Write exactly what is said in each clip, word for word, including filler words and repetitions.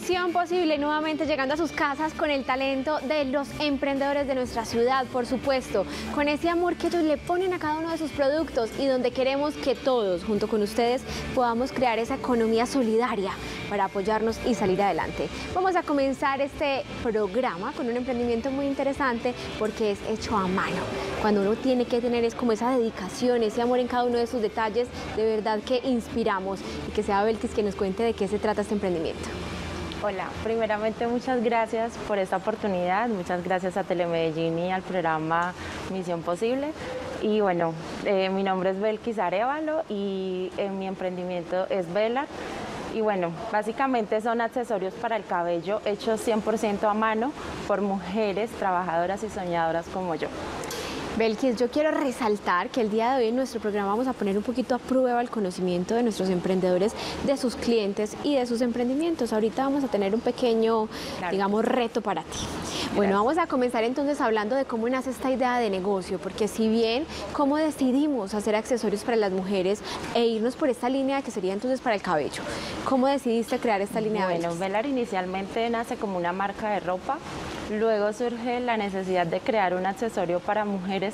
Misión Posible nuevamente llegando a sus casas con el talento de los emprendedores de nuestra ciudad, por supuesto, con ese amor que ellos le ponen a cada uno de sus productos y donde queremos que todos, junto con ustedes, podamos crear esa economía solidaria para apoyarnos y salir adelante. Vamos a comenzar este programa con un emprendimiento muy interesante porque es hecho a mano. Cuando uno tiene que tener es como esa dedicación, ese amor en cada uno de sus detalles, de verdad que inspiramos y que sea Belkis que nos cuente de qué se trata este emprendimiento. Hola, primeramente muchas gracias por esta oportunidad, muchas gracias a Telemedellín y al programa Misión Posible. Y bueno, eh, mi nombre es Belkis Arévalo y eh, mi emprendimiento es Velar. Y bueno, básicamente son accesorios para el cabello hechos cien por ciento a mano por mujeres trabajadoras y soñadoras como yo. Belkis, yo quiero resaltar que el día de hoy en nuestro programa vamos a poner un poquito a prueba el conocimiento de nuestros emprendedores, de sus clientes y de sus emprendimientos. Ahorita vamos a tener un pequeño, claro, digamos, reto para ti. Gracias. Bueno, vamos a comenzar entonces hablando de cómo nace esta idea de negocio, porque si bien cómo decidimos hacer accesorios para las mujeres e irnos por esta línea que sería entonces para el cabello, ¿cómo decidiste crear esta línea? Bueno, Belkis? Velar inicialmente nace como una marca de ropa. Luego surge la necesidad de crear un accesorio para mujeres,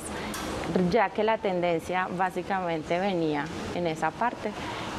ya que la tendencia básicamente venía en esa parte.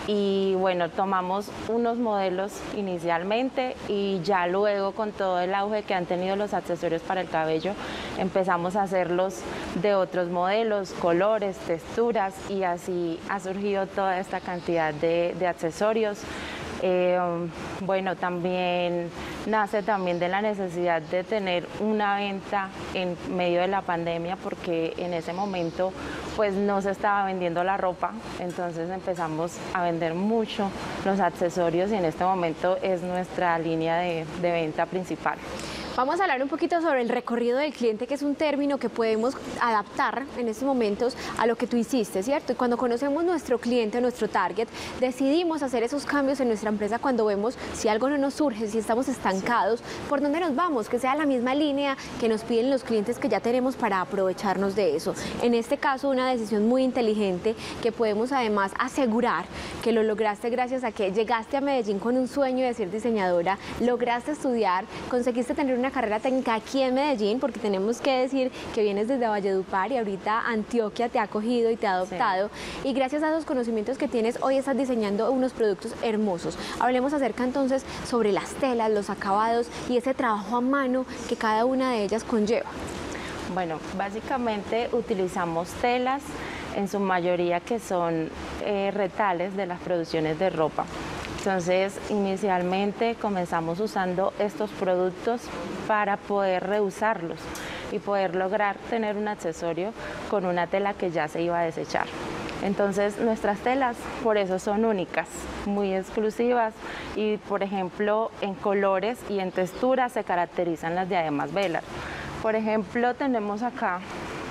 Y bueno, tomamos unos modelos inicialmente y ya luego con todo el auge que han tenido los accesorios para el cabello, empezamos a hacerlos de otros modelos, colores, texturas y así ha surgido toda esta cantidad de, de accesorios. Eh, bueno, también nace también de la necesidad de tener una venta en medio de la pandemia porque en ese momento pues no se estaba vendiendo la ropa, entonces empezamos a vender mucho los accesorios y en este momento es nuestra línea de, de venta principal. Vamos a hablar un poquito sobre el recorrido del cliente, que es un término que podemos adaptar en estos momentos a lo que tú hiciste, ¿cierto? Y cuando conocemos nuestro cliente, nuestro target, decidimos hacer esos cambios en nuestra empresa cuando vemos si algo no nos surge, si estamos estancados, por dónde nos vamos, que sea la misma línea que nos piden los clientes que ya tenemos para aprovecharnos de eso. En este caso, una decisión muy inteligente que podemos además asegurar que lo lograste gracias a que llegaste a Medellín con un sueño de ser diseñadora, lograste estudiar, conseguiste tener una carrera técnica aquí en Medellín, porque tenemos que decir que vienes desde Valledupar y ahorita Antioquia te ha acogido y te ha adoptado, sí. Y gracias a esos conocimientos que tienes, hoy estás diseñando unos productos hermosos. Hablemos acerca entonces sobre las telas, los acabados y ese trabajo a mano que cada una de ellas conlleva. Bueno, básicamente utilizamos telas, en su mayoría que son eh, retales de las producciones de ropa. Entonces, inicialmente comenzamos usando estos productos para poder reusarlos y poder lograr tener un accesorio con una tela que ya se iba a desechar. Entonces, nuestras telas por eso son únicas, muy exclusivas y, por ejemplo, en colores y en texturas se caracterizan las diademas Velar. Por ejemplo, tenemos acá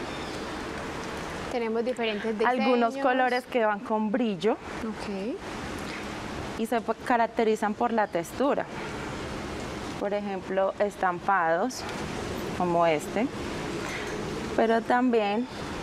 tenemos diferentes diseños, algunos colores que van con brillo. Okay. Y se caracterizan por la textura. Por ejemplo, estampados como este, pero también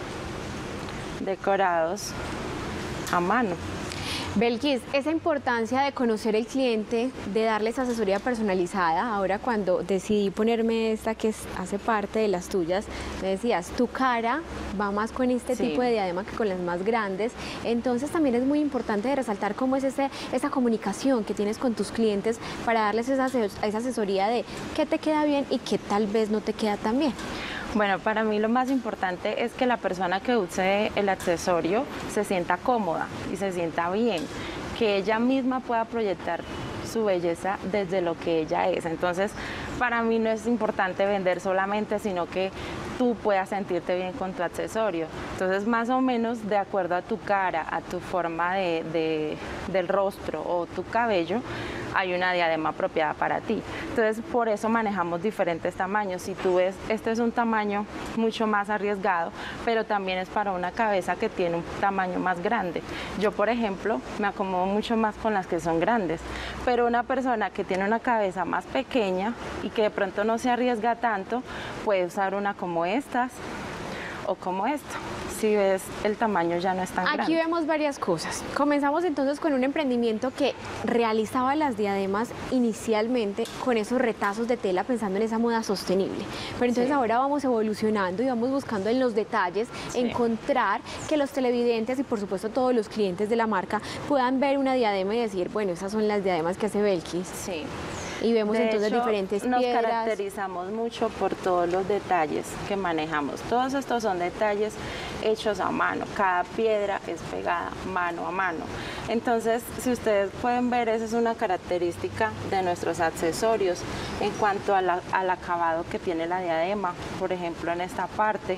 decorados a mano. Belkis, esa importancia de conocer el cliente, de darles asesoría personalizada, ahora cuando decidí ponerme esta que es, hace parte de las tuyas, me decías, tu cara va más con este sí. tipo de diadema que con las más grandes, entonces también es muy importante de resaltar cómo es ese, esa comunicación que tienes con tus clientes para darles esa, esa asesoría de qué te queda bien y qué tal vez no te queda tan bien. Bueno, para mí lo más importante es que la persona que use el accesorio se sienta cómoda y se sienta bien, que ella misma pueda proyectar su belleza desde lo que ella es. Entonces, para mí no es importante vender solamente, sino que tú puedas sentirte bien con tu accesorio. Entonces, más o menos de acuerdo a tu cara, a tu forma de, de, del rostro o tu cabello, hay una diadema apropiada para ti. Entonces, por eso manejamos diferentes tamaños. Si tú ves, este es un tamaño mucho más arriesgado, pero también es para una cabeza que tiene un tamaño más grande. Yo, por ejemplo, me acomodo mucho más con las que son grandes, pero una persona que tiene una cabeza más pequeña y que de pronto no se arriesga tanto, puede usar una como estas, o como esto. Si ves, el tamaño ya no es tan grande. Aquí vemos varias cosas. Comenzamos entonces con un emprendimiento que realizaba las diademas inicialmente con esos retazos de tela pensando en esa moda sostenible. Pero entonces sí. ahora vamos evolucionando y vamos buscando en los detalles sí. encontrar que los televidentes y por supuesto todos los clientes de la marca puedan ver una diadema y decir, bueno, esas son las diademas que hace Belkis. Sí. Y vemos de entonces hecho, diferentes nos piedras. Nos caracterizamos mucho por todos los detalles que manejamos. Todos estos son detalles hechos a mano. Cada piedra es pegada mano a mano. Entonces, si ustedes pueden ver, esa es una característica de nuestros accesorios en cuanto a la, al acabado que tiene la diadema. Por ejemplo, en esta parte.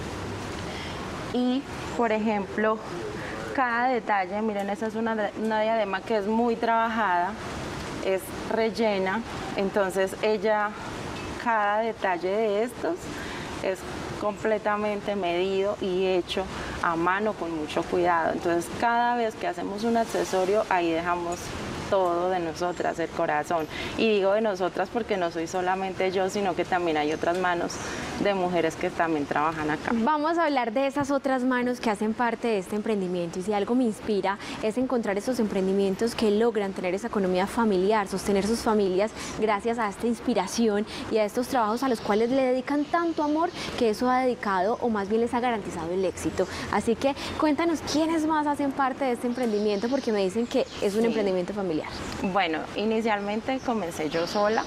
Y, por ejemplo, cada detalle, miren, esa es una, una diadema que es muy trabajada. Es rellena, entonces ella, cada detalle de estos es completamente medido y hecho a mano con mucho cuidado. Entonces cada vez que hacemos un accesorio, ahí dejamos todo de nosotras, el corazón. Y digo de nosotras porque no soy solamente yo, sino que también hay otras manos de mujeres que también trabajan acá. Vamos a hablar de esas otras manos que hacen parte de este emprendimiento, y si algo me inspira es encontrar esos emprendimientos que logran tener esa economía familiar, sostener sus familias gracias a esta inspiración y a estos trabajos a los cuales le dedican tanto amor que eso ha dedicado o más bien les ha garantizado el éxito. Así que cuéntanos quiénes más hacen parte de este emprendimiento, porque me dicen que es un sí. emprendimiento familiar. Bueno, inicialmente comencé yo sola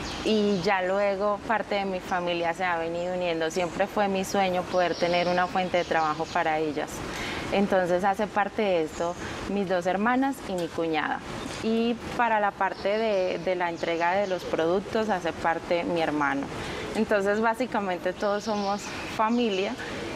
y ya luego parte de mi familia se ha venido uniendo. Siempre fue mi sueño poder tener una fuente de trabajo para ellas. Entonces hace parte de esto mis dos hermanas y mi cuñada. Y para la parte de, de la entrega de los productos hace parte mi hermano. Entonces básicamente todos somos familia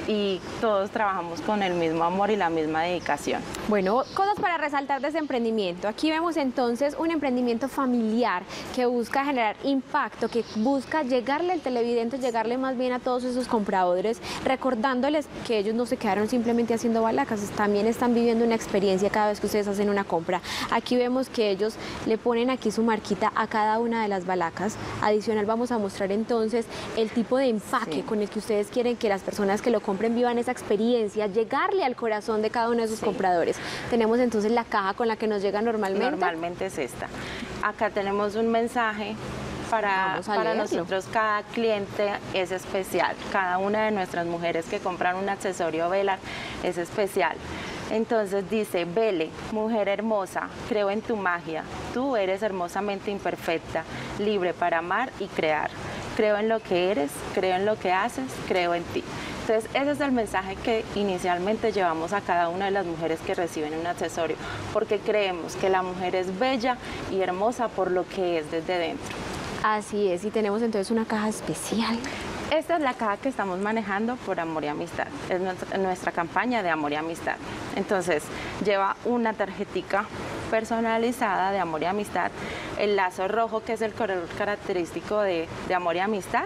y todos trabajamos con el mismo amor y la misma dedicación. Bueno, cosas para resaltar de ese emprendimiento. Aquí vemos entonces un emprendimiento familiar que busca generar impacto, que busca llegarle al televidente, llegarle más bien a todos esos compradores, recordándoles que ellos no se quedaron simplemente haciendo balacas, también están viviendo una experiencia cada vez que ustedes hacen una compra. Aquí vemos que ellos le ponen aquí su marquita a cada una de las balacas. Adicional vamos a mostrar entonces el tipo de empaque sí. con el que ustedes quieren que las personas que lo compren vivan esa experiencia, llegarle al corazón de cada uno de sus sí. compradores. Tenemos entonces la caja con la que nos llega normalmente. Normalmente es esta. Acá tenemos un mensaje para, para nosotros. Cada cliente es especial. Cada una de nuestras mujeres que compran un accesorio Velar es especial. Entonces dice, Vele, mujer hermosa, creo en tu magia. Tú eres hermosamente imperfecta, libre para amar y crear. Creo en lo que eres, creo en lo que haces, creo en ti. Entonces, ese es el mensaje que inicialmente llevamos a cada una de las mujeres que reciben un accesorio, porque creemos que la mujer es bella y hermosa por lo que es desde dentro. Así es, y tenemos entonces una caja especial. Esta es la caja que estamos manejando por Amor y Amistad, es nuestra, nuestra campaña de Amor y Amistad. Entonces, lleva una tarjetica personalizada de Amor y Amistad, el lazo rojo que es el color característico de, de Amor y Amistad,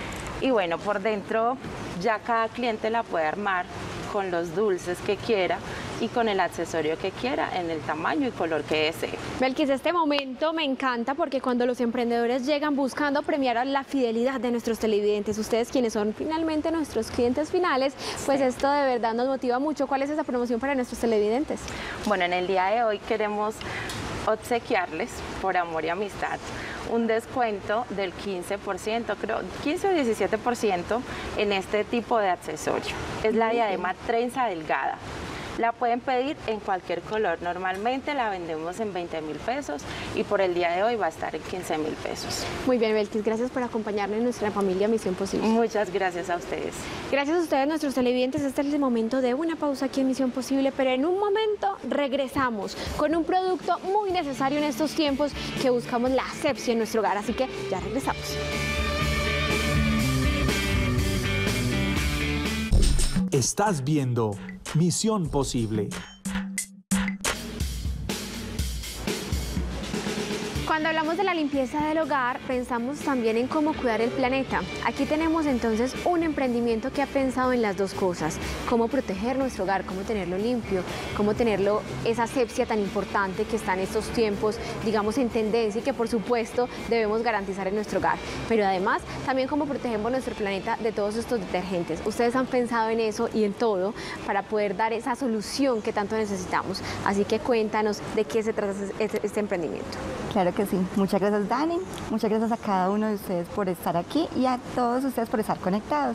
y bueno, por dentro ya cada cliente la puede armar con los dulces que quiera y con el accesorio que quiera en el tamaño y color que desee. Belkis, este momento me encanta porque cuando los emprendedores llegan buscando premiar a la fidelidad de nuestros televidentes, ustedes quienes son finalmente nuestros clientes finales, pues sí. esto de verdad nos motiva mucho. ¿Cuál es esa promoción para nuestros televidentes? Bueno, en el día de hoy queremos obsequiarles, por Amor y Amistad, un descuento del quince por ciento, creo, quince o diecisiete por ciento en este tipo de accesorio. Es la diadema trenza delgada. La pueden pedir en cualquier color. Normalmente la vendemos en veinte mil pesos y por el día de hoy va a estar en quince mil pesos. Muy bien, Belkis, gracias por acompañarnos en nuestra familia Misión Posible. Muchas gracias a ustedes. Gracias a ustedes, nuestros televidentes. Este es el momento de una pausa aquí en Misión Posible, pero en un momento regresamos con un producto muy necesario en estos tiempos que buscamos la asepsia en nuestro hogar. Así que ya regresamos. Estás viendo Misión Posible. Cuando hablamos hablamos de la limpieza del hogar, pensamos también en cómo cuidar el planeta. Aquí tenemos entonces un emprendimiento que ha pensado en las dos cosas, cómo proteger nuestro hogar, cómo tenerlo limpio, cómo tenerlo, esa asepsia tan importante que está en estos tiempos, digamos, en tendencia y que por supuesto debemos garantizar en nuestro hogar. Pero además, también cómo protegemos nuestro planeta de todos estos detergentes. Ustedes han pensado en eso y en todo para poder dar esa solución que tanto necesitamos. Así que cuéntanos de qué se trata este, este emprendimiento. Claro que sí. Muchas gracias, Dani. Muchas gracias a cada uno de ustedes por estar aquí y a todos ustedes por estar conectados.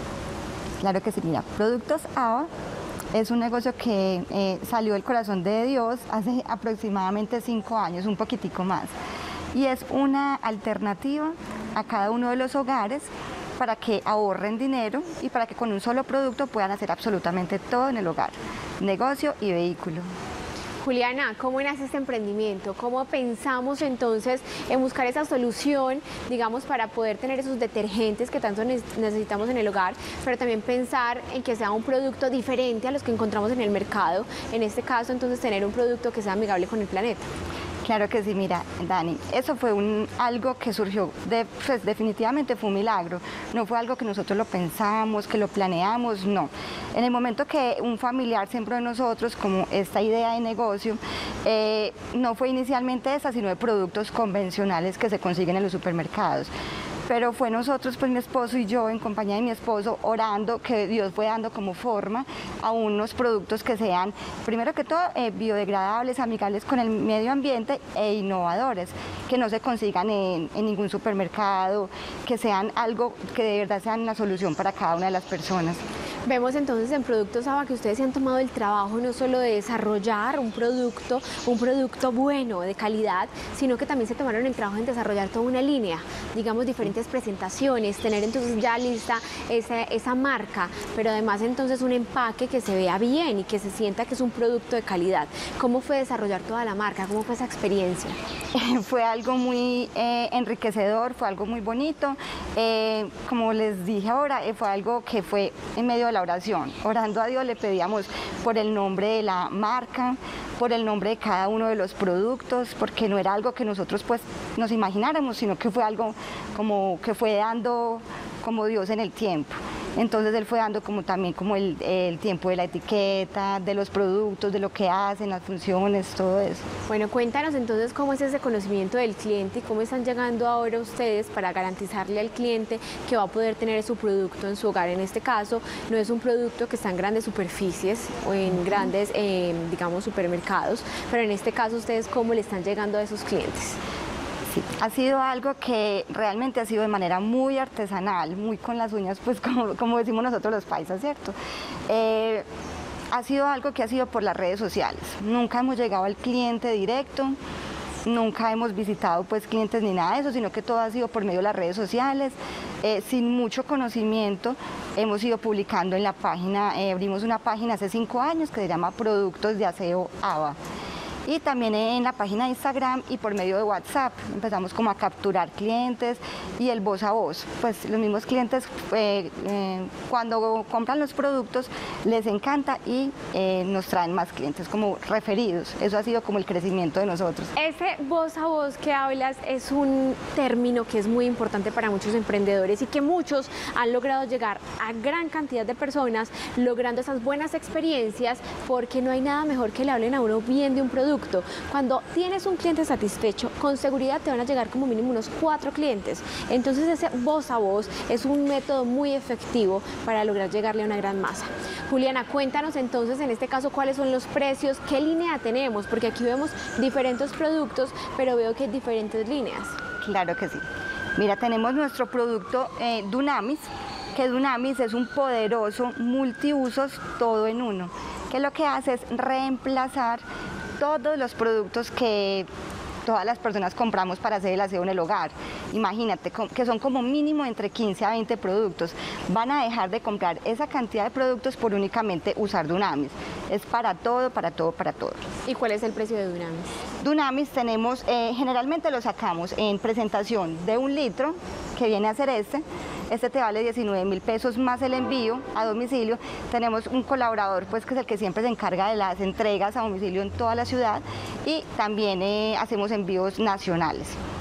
Claro que sí. Mira, Productos Ava es un negocio que eh, salió del corazón de Dios hace aproximadamente cinco años, un poquitico más. Y es una alternativa a cada uno de los hogares para que ahorren dinero y para que con un solo producto puedan hacer absolutamente todo en el hogar, negocio y vehículo. Juliana, ¿cómo nace este emprendimiento? ¿Cómo pensamos entonces en buscar esa solución, digamos, para poder tener esos detergentes que tanto necesitamos en el hogar, pero también pensar en que sea un producto diferente a los que encontramos en el mercado? En este caso, entonces, tener un producto que sea amigable con el planeta. Claro que sí, mira, Dani, eso fue un, algo que surgió, de, pues definitivamente fue un milagro, no fue algo que nosotros lo pensamos, que lo planeamos, no. En el momento que un familiar sembró en nosotros como esta idea de negocio, eh, no fue inicialmente esa, sino de productos convencionales que se consiguen en los supermercados. Pero fue nosotros, pues mi esposo y yo, en compañía de mi esposo, orando, que Dios fue dando como forma a unos productos que sean, primero que todo, eh, biodegradables, amigables con el medio ambiente e innovadores, que no se consigan en, en ningún supermercado, que sean algo que de verdad sean una solución para cada una de las personas. Vemos entonces en Productos Ava que ustedes se han tomado el trabajo no solo de desarrollar un producto, un producto bueno, de calidad, sino que también se tomaron el trabajo en desarrollar toda una línea, digamos, diferentes presentaciones, tener entonces ya lista esa, esa marca, pero además entonces un empaque que se vea bien y que se sienta que es un producto de calidad. ¿Cómo fue desarrollar toda la marca? ¿Cómo fue esa experiencia? Fue algo muy eh, enriquecedor, fue algo muy bonito. Eh, como les dije ahora, eh, fue algo que fue en medio de la oración. Orando a Dios le pedíamos por el nombre de la marca, por el nombre de cada uno de los productos, porque no era algo que nosotros pues nos imagináramos, sino que fue algo como que fue dando como Dios en el tiempo. Entonces él fue dando como también como el, el tiempo de la etiqueta, de los productos, de lo que hacen, las funciones, todo eso. Bueno, cuéntanos entonces cómo es ese conocimiento del cliente y cómo están llegando ahora ustedes para garantizarle al cliente que va a poder tener su producto en su hogar. En este caso, no es un producto que está en grandes superficies o en grandes, eh, digamos, supermercados, pero en este caso, ¿ustedes cómo le están llegando a esos clientes? Sí, ha sido algo que realmente ha sido de manera muy artesanal, muy con las uñas, pues como, como decimos nosotros los paisas, ¿cierto? Eh, ha sido algo que ha sido por las redes sociales. Nunca hemos llegado al cliente directo, nunca hemos visitado pues clientes ni nada de eso, sino que todo ha sido por medio de las redes sociales. Eh, sin mucho conocimiento hemos ido publicando en la página, eh, abrimos una página hace cinco años que se llama Productos de Aseo Ava. Y también en la página de Instagram y por medio de WhatsApp empezamos como a capturar clientes y el voz a voz. Pues los mismos clientes eh, eh, cuando compran los productos les encanta y eh, nos traen más clientes como referidos. Eso ha sido como el crecimiento de nosotros. Ese voz a voz que hablas es un término que es muy importante para muchos emprendedores y que muchos han logrado llegar a gran cantidad de personas logrando esas buenas experiencias, porque no hay nada mejor que le hablen a uno bien de un producto. Cuando tienes un cliente satisfecho, con seguridad te van a llegar como mínimo unos cuatro clientes. Entonces ese voz a voz es un método muy efectivo para lograr llegarle a una gran masa. Juliana, cuéntanos entonces en este caso cuáles son los precios, qué línea tenemos, porque aquí vemos diferentes productos, pero veo que hay diferentes líneas. Claro que sí. Mira, tenemos nuestro producto eh, Dunamis, que Dunamis es un poderoso multiusos todo en uno, que lo que hace es reemplazar todos los productos que todas las personas compramos para hacer el aseo en el hogar. Imagínate que son como mínimo entre quince a veinte productos. Van a dejar de comprar esa cantidad de productos por únicamente usar Dunamis. Es para todo, para todo, para todo. ¿Y cuál es el precio de Dunamis? Dunamis tenemos, eh, generalmente lo sacamos en presentación de un litro, que viene a ser este. Este te vale diecinueve mil pesos más el envío a domicilio. Tenemos un colaborador pues que es el que siempre se encarga de las entregas a domicilio en toda la ciudad y también eh, hacemos envíos nacionales.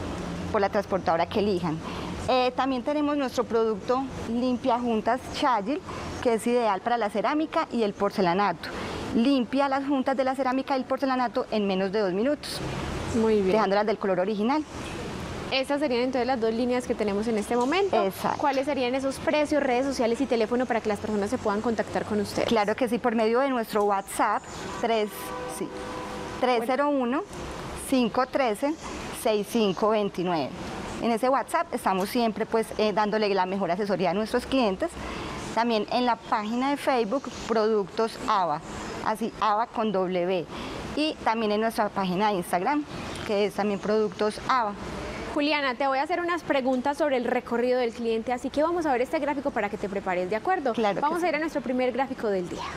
por la transportadora que elijan. Eh, también tenemos nuestro producto Limpia Juntas Chagil, que es ideal para la cerámica y el porcelanato. Limpia las juntas de la cerámica y el porcelanato en menos de dos minutos, Muy bien. dejándolas del color original. Estas serían entonces las dos líneas que tenemos en este momento. Exacto. ¿Cuáles serían esos precios, redes sociales y teléfono para que las personas se puedan contactar con ustedes? Claro que sí, por medio de nuestro WhatsApp tres, sí, tres cero uno, cinco uno tres, seis cinco dos nueve. En ese WhatsApp estamos siempre pues eh, dándole la mejor asesoría a nuestros clientes. También en la página de Facebook, Productos Ava, así Ava con W. Y también en nuestra página de Instagram, que es también Productos Ava. Juliana, te voy a hacer unas preguntas sobre el recorrido del cliente, así que vamos a ver este gráfico para que te prepares, ¿de acuerdo? Claro. Vamos a ir a nuestro primer gráfico del día.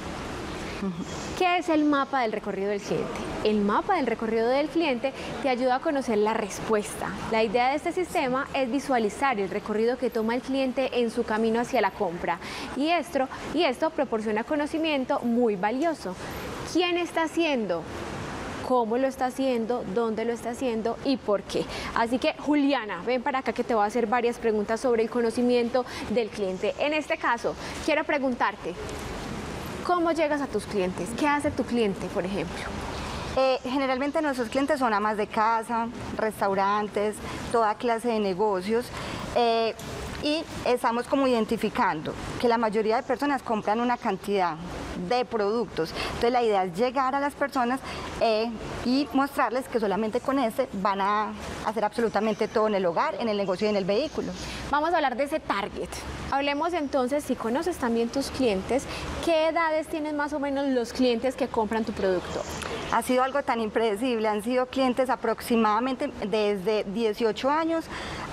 ¿Qué es el mapa del recorrido del cliente? El mapa del recorrido del cliente te ayuda a conocer la respuesta. La idea de este sistema es visualizar el recorrido que toma el cliente en su camino hacia la compra. Y esto, y esto proporciona conocimiento muy valioso. ¿Quién está haciendo? ¿Cómo lo está haciendo? ¿Dónde lo está haciendo? ¿Y por qué? Así que, Juliana, ven para acá que te voy a hacer varias preguntas sobre el conocimiento del cliente. En este caso, quiero preguntarte, ¿cómo llegas a tus clientes? ¿Qué hace tu cliente, por ejemplo? Eh, generalmente nuestros clientes son amas de casa, restaurantes, toda clase de negocios. Eh, y estamos como identificando que la mayoría de personas compran una cantidad de productos. Entonces la idea es llegar a las personas eh, y mostrarles que solamente con este van a hacer absolutamente todo en el hogar, en el negocio y en el vehículo. Vamos a hablar de ese target. Hablemos entonces, si conoces también tus clientes, ¿qué edades tienen más o menos los clientes que compran tu producto? Ha sido algo tan impredecible, han sido clientes aproximadamente desde dieciocho años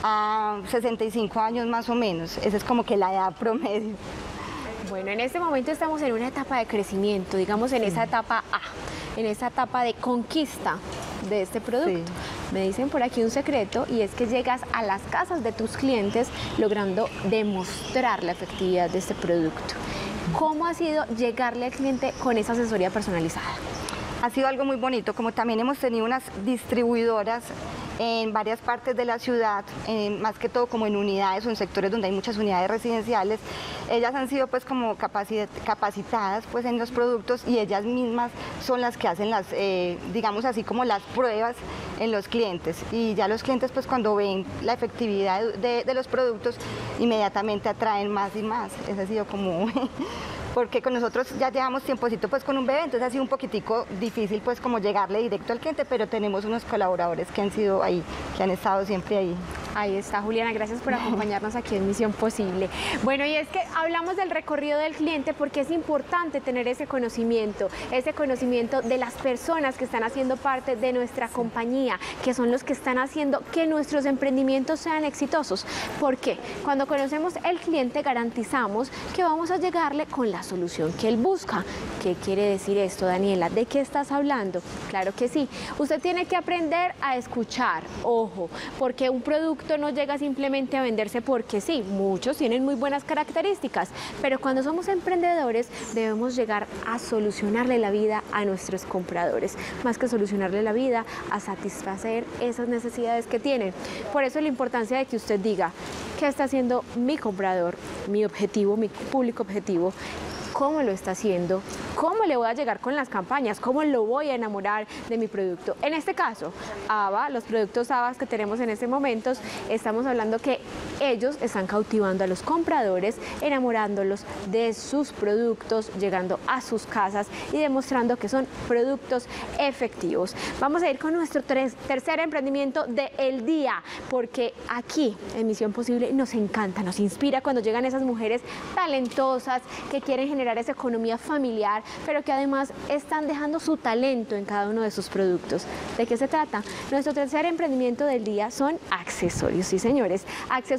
a sesenta y cinco años más o menos. Esa es como que la edad promedio. Bueno, en este momento estamos en una etapa de crecimiento, digamos en esa etapa A, en esa etapa de conquista de este producto. Sí. Me dicen por aquí un secreto y es que llegas a las casas de tus clientes logrando demostrar la efectividad de este producto. ¿Cómo ha sido llegarle al cliente con esa asesoría personalizada? Ha sido algo muy bonito, como también hemos tenido unas distribuidoras en varias partes de la ciudad, en, más que todo como en unidades o en sectores donde hay muchas unidades residenciales. Ellas han sido pues como capacitadas pues en los productos y ellas mismas son las que hacen las, eh, digamos así como las pruebas en los clientes, y ya los clientes pues cuando ven la efectividad de, de los productos inmediatamente atraen más y más. Ese ha sido como porque con nosotros ya llevamos tiempocito pues con un bebé, entonces ha sido un poquitico difícil pues como llegarle directo al cliente, pero tenemos unos colaboradores que han sido ahí, que han estado siempre ahí. Ahí está, Juliana, gracias por acompañarnos aquí en Misión Posible. Bueno, y es que hablamos del recorrido del cliente porque es importante tener ese conocimiento, ese conocimiento de las personas que están haciendo parte de nuestra compañía, que son los que están haciendo que nuestros emprendimientos sean exitosos. ¿Por qué? Cuando conocemos el cliente garantizamos que vamos a llegarle con la solución que él busca. ¿Qué quiere decir esto, Daniela? ¿De qué estás hablando? Claro que sí. Usted tiene que aprender a escuchar, ojo, porque un producto no llega simplemente a venderse porque sí. Muchos tienen muy buenas características, pero cuando somos emprendedores debemos llegar a solucionarle la vida a nuestros compradores, más que solucionarle la vida, a satisfacer esas necesidades que tienen. Por eso la importancia de que usted diga, ¿qué está haciendo mi comprador, mi objetivo, mi público objetivo? ¿Cómo lo está haciendo? ¿Cómo le voy a llegar con las campañas? ¿Cómo lo voy a enamorar de mi producto? En este caso, Ava, los productos Ava que tenemos en este momento, estamos hablando que ellos están cautivando a los compradores, enamorándolos de sus productos, llegando a sus casas y demostrando que son productos efectivos. Vamos a ir con nuestro tres, tercer emprendimiento del día, porque aquí en Misión Posible nos encanta, nos inspira cuando llegan esas mujeres talentosas que quieren generar esa economía familiar, pero que además están dejando su talento en cada uno de sus productos. ¿De qué se trata? Nuestro tercer emprendimiento del día son accesorios, sí señores, accesorios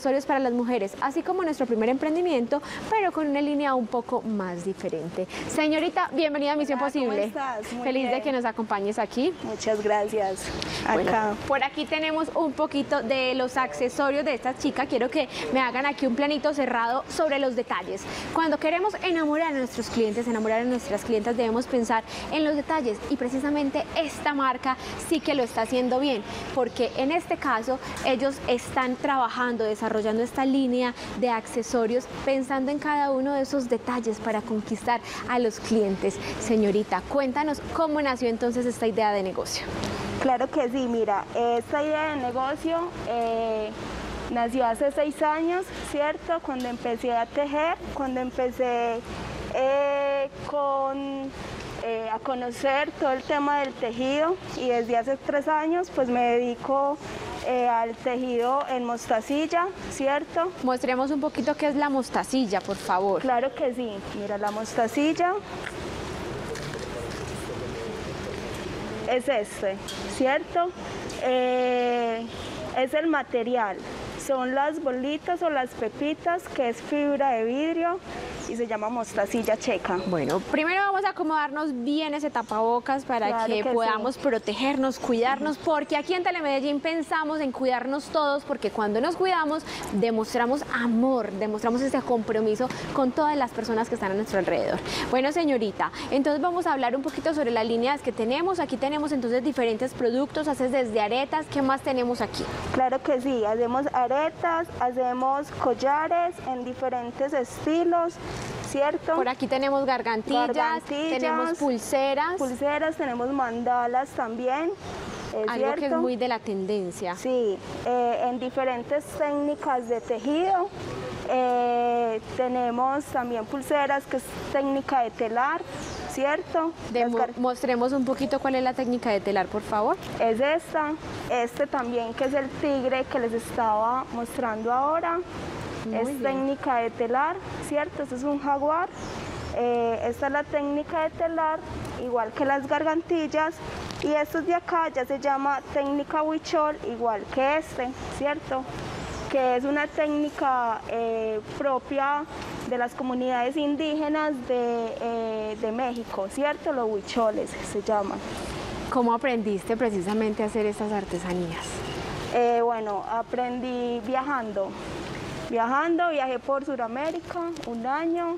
accesorios para las mujeres, así como nuestro primer emprendimiento, pero con una línea un poco más diferente. Señorita, bienvenida a Misión Hola, Posible. ¿cómo estás? Muy Feliz bien. de que nos acompañes aquí. Muchas gracias. Acá. Bueno, por aquí tenemos un poquito de los accesorios de esta chica. Quiero que me hagan aquí un planito cerrado sobre los detalles. Cuando queremos enamorar a nuestros clientes, enamorar a nuestras clientas, debemos pensar en los detalles, y precisamente esta marca sí que lo está haciendo bien, porque en este caso ellos están trabajando, desarrollando esta línea de accesorios, pensando en cada uno de esos detalles para conquistar a los clientes. Señorita, cuéntanos cómo nació entonces esta idea de negocio. Claro que sí, mira, esta idea de negocio eh, nació hace seis años, ¿cierto? Cuando empecé a tejer, cuando empecé eh, con, eh, a conocer todo el tema del tejido, y desde hace tres años pues me dedico eh, al tejido en mostacilla, ¿cierto? Mostremos un poquito qué es la mostacilla, por favor. Claro que sí, mira, la mostacilla es este, ¿cierto? Eh, es el material, son las bolitas o las pepitas, que es fibra de vidrio y se llama mostacilla checa. Bueno, primero vamos a acomodarnos bien ese tapabocas para Claro que, que podamos sí. protegernos, cuidarnos, porque aquí en Telemedellín pensamos en cuidarnos todos, porque cuando nos cuidamos demostramos amor, demostramos ese compromiso con todas las personas que están a nuestro alrededor. Bueno, señorita, entonces vamos a hablar un poquito sobre las líneas que tenemos. Aquí tenemos entonces diferentes productos, haces desde aretas. ¿Qué más tenemos aquí? Claro que sí, hacemos aretas, hacemos collares en diferentes estilos, ¿cierto? Por aquí tenemos gargantillas, Gargantillas, tenemos pulseras, Pulseras, tenemos mandalas también, ¿es algo cierto? que es muy de la tendencia. Sí, eh, en diferentes técnicas de tejido. Eh, tenemos también pulseras, que es técnica de telar, ¿cierto? De- Las gar- mostremos un poquito cuál es la técnica de telar, por favor. es esta, este también, que es el tigre que les estaba mostrando ahora. Muy es bien. técnica de telar, ¿cierto? Este es un jaguar. Eh, esta es la técnica de telar, igual que las gargantillas. Y estos de acá ya se llama técnica huichol, igual que este, ¿cierto? Que es una técnica eh, propia de las comunidades indígenas de, eh, de México, ¿cierto? Los huicholes se llaman. ¿Cómo aprendiste precisamente a hacer estas artesanías? Eh, bueno, aprendí viajando. Viajando, viajé por Sudamérica un año,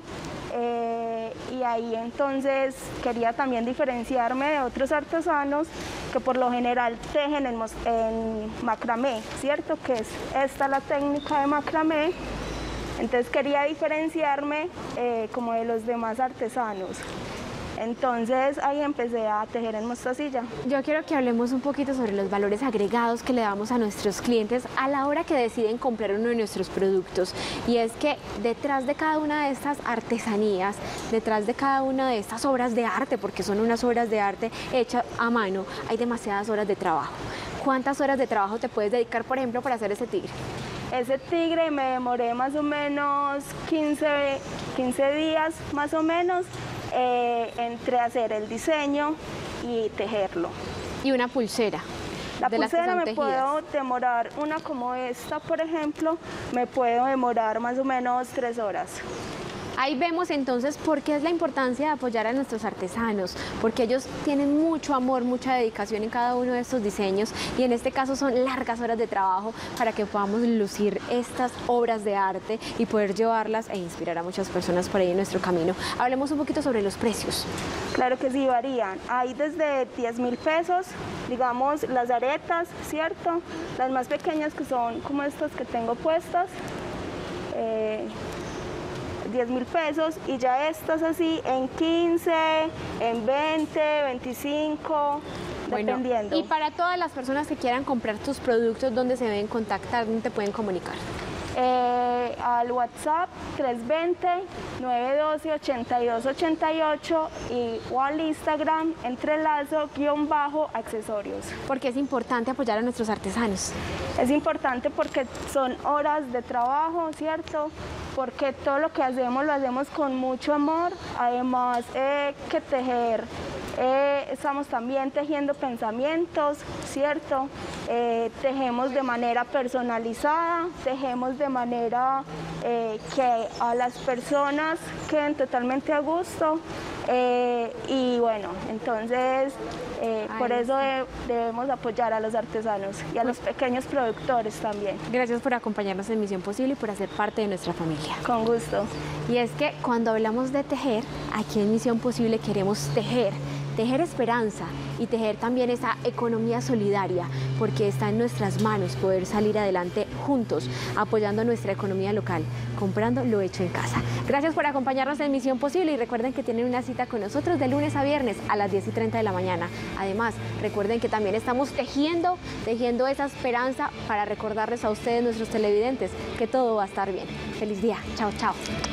eh, y ahí entonces quería también diferenciarme de otros artesanos que por lo general tejen en, mos- en macramé, ¿cierto? Que es esta la técnica de macramé. Entonces quería diferenciarme eh, como de los demás artesanos. Entonces ahí empecé a tejer en mostacilla. Yo quiero que hablemos un poquito sobre los valores agregados que le damos a nuestros clientes a la hora que deciden comprar uno de nuestros productos. Y es que detrás de cada una de estas artesanías, detrás de cada una de estas obras de arte, porque son unas obras de arte hechas a mano, hay demasiadas horas de trabajo. ¿Cuántas horas de trabajo te puedes dedicar, por ejemplo, para hacer ese tigre? Ese tigre me demoré más o menos quince, quince días, más o menos, eh, entre hacer el diseño y tejerlo. Y una pulsera. La de las que pulsera son me tejidas. puedo demorar, una como esta, por ejemplo, me puedo demorar más o menos tres horas. Ahí vemos entonces por qué es la importancia de apoyar a nuestros artesanos, porque ellos tienen mucho amor, mucha dedicación en cada uno de estos diseños, y en este caso son largas horas de trabajo para que podamos lucir estas obras de arte y poder llevarlas e inspirar a muchas personas por ahí en nuestro camino. Hablemos un poquito sobre los precios. Claro que sí, varían. Hay desde diez mil pesos, digamos, las aretas, ¿cierto? Las más pequeñas, que son como estas que tengo puestas. Eh, diez mil pesos, y ya estas así en quince, en veinte, veinticinco, Bueno, dependiendo. y para todas las personas que quieran comprar tus productos, ¿dónde se deben contactar? ¿Dónde te pueden comunicar? Eh, al WhatsApp tres dos cero, nueve uno dos, ocho dos ocho ocho y o al Instagram entrelazo-accesorios. Porque es importante apoyar a nuestros artesanos. Es importante porque son horas de trabajo, ¿cierto? Porque todo lo que hacemos lo hacemos con mucho amor. Además, eh, que tejer, eh, estamos también tejiendo pensamientos, ¿cierto? eh, tejemos de manera personalizada, tejemos de manera eh, que a las personas queden totalmente a gusto. Eh, y bueno, entonces eh, por eso de, debemos apoyar a los artesanos y a los pequeños productores también. Gracias por acompañarnos en Misión Posible y por hacer parte de nuestra familia. Con gusto. Y es que cuando hablamos de tejer, aquí en Misión Posible queremos tejer, tejer esperanza y tejer también esa economía solidaria, porque está en nuestras manos poder salir adelante juntos, apoyando nuestra economía local, comprando lo hecho en casa. Gracias por acompañarnos en Misión Posible y recuerden que tienen una cita con nosotros de lunes a viernes a las diez y treinta de la mañana. Además, recuerden que también estamos tejiendo, tejiendo esa esperanza para recordarles a ustedes, nuestros televidentes, que todo va a estar bien. Feliz día. Chao, chao.